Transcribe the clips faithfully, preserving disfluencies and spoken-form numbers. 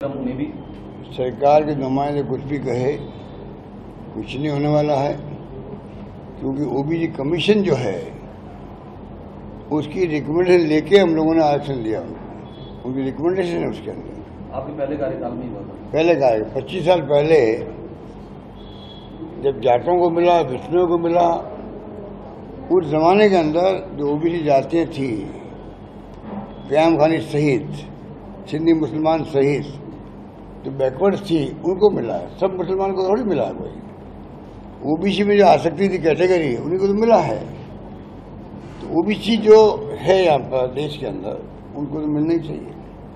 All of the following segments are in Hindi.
में भी सरकार के नुमाइंदे कुछ भी कहे, कुछ नहीं होने वाला है, क्योंकि ओबीसी कमीशन जो है उसकी रिकमेंडेशन लेके हम लोगों ने आरक्षण दिया। उनको उनकी रिकमेंडेशन है उसके अंदर। आपके पहले कार्यकाल में ही हुआ था? पहले कार्य पच्चीस साल पहले जब जाटों को मिला, विष्णुओं को मिला, उस जमाने के अंदर जो ओबीसी जातियाँ थी, क्याम खानी सहित, सिंधी मुसलमान सहित जो बैकवर्ड थी, उनको मिला। सब मुसलमान को थोड़ी मिला। कोई ओबीसी में जो आ सकती थी कैटेगरी, उन्हीं को तो मिला है। तो ओबीसी जो है यहाँ पर देश के अंदर, उनको तो मिलना ही चाहिए।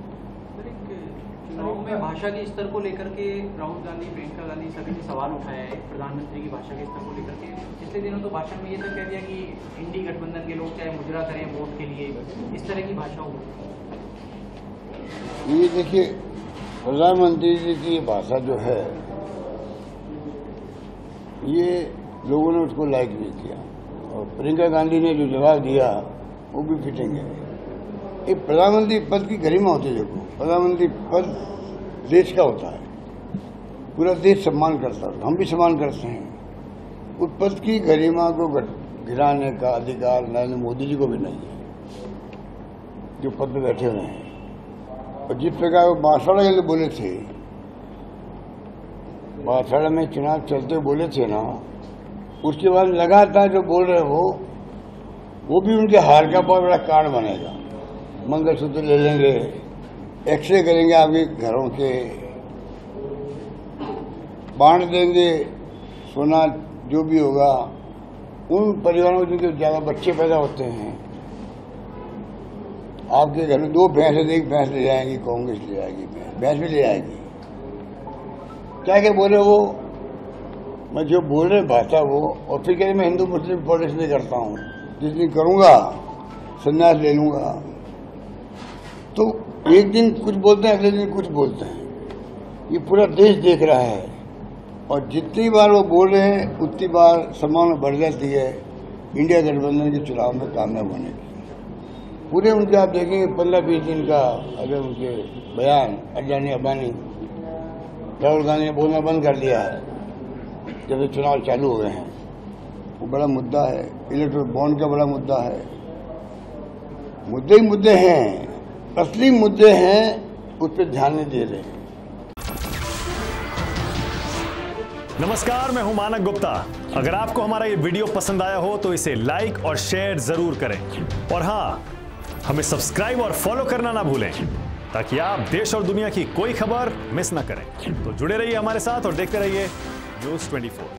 चुनाव में भाषा के स्तर को लेकर के राहुल गांधी, प्रियंका गांधी सभी ने सवाल उठाया है प्रधानमंत्री की भाषा के स्तर को लेकर के। पिछले दिनों तो भाषण में ये तक कह दिया कि इंडी गठबंधन के लोग चाहे मुजरा करें वोट के लिए, इस तरह की भाषा हो। ये देखिए, प्रधानमंत्री जी की भाषा जो है, ये लोगों ने उसको लाइक नहीं किया, और प्रियंका गांधी ने जो जवाब दिया वो भी फिटिंग है। ये प्रधानमंत्री पद की गरिमा होती है। देखो, प्रधानमंत्री पद देश का होता है, पूरा देश सम्मान करता है, हम भी सम्मान करते हैं। उस पद की गरिमा को गिराने का अधिकार नरेंद्र मोदी जी को भी नहीं है, जो पद पे बैठे हुए हैं। और जिस प्रकार वो बांसवाड़ा के लिए बोले थे, बांसवाड़ा में चुनाव चलते बोले थे ना, उसके बाद लगातार जो बोल रहे हो, वो भी उनके हार का बहुत बड़ा कारण बनेगा। मंगलसूत्र ले लेंगे, एक्सरे करेंगे आपके घरों के, बांट देंगे सोना, जो भी होगा उन परिवारों में जिनके ज्यादा बच्चे पैदा होते हैं। आपके घर में दो भैंस, एक भैंस ले जाएंगी, कांग्रेस ले जाएगी, भैंस भी ले जाएगी। क्या क्या बोले वो, मैं जो बोल रहे भाषा वो, और फिर कहते मैं हिंदू मुस्लिम पॉलिटिक्स नहीं करता हूँ, जिस दिन करूंगा संन्यास ले लूंगा। तो एक दिन कुछ बोलते हैं, अगले दिन कुछ बोलते हैं। ये पूरा देश देख रहा है, और जितनी बार वो बोल रहे हैं उतनी बार संभावना बढ़ जाती है इंडिया गठबंधन के चुनाव में कामयाब होने की। पूरे उनके आप देखेंगे पंद्रह बीस दिन का अगर उनके बयान, अडानी अंबानी, राहुल गांधी ने बोलना बंद कर दिया है जब ये चुनाव चालू हो गए हैं। वो बड़ा मुद्दा है, इलेक्ट्रोल बॉन्ड का बड़ा मुद्दा है। मुद्दे ही मुद्दे हैं, असली मुद्दे हैं, उस पर ध्यान नहीं दे रहे हैं। नमस्कार, मैं हूं मानक गुप्ता। अगर आपको हमारा ये वीडियो पसंद आया हो तो इसे लाइक और शेयर जरूर करें, और हाँ, हमें सब्सक्राइब और फॉलो करना ना भूलें, ताकि आप देश और दुनिया की कोई खबर मिस ना करें। तो जुड़े रहिए हमारे साथ और देखते रहिए न्यूज़ चौबीस।